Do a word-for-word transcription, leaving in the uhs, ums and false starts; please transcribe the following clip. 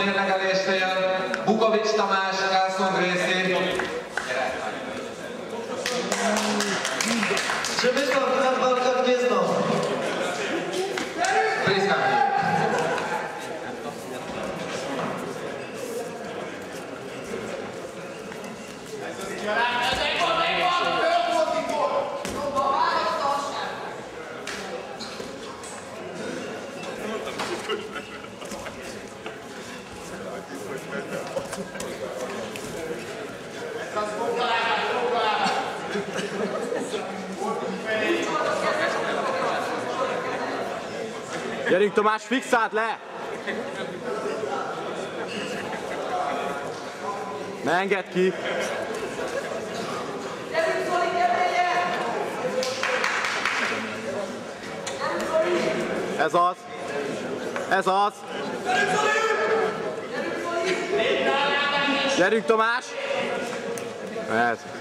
megelésre jön Bukovics Tamás, Kászlónk részén. Przemysław Walka Gniezno. Please come here. Gyerünk Tamás, fixáld le! Ne engedd ki! Ez az! Ez az! Gyerünk Tamás! Ez.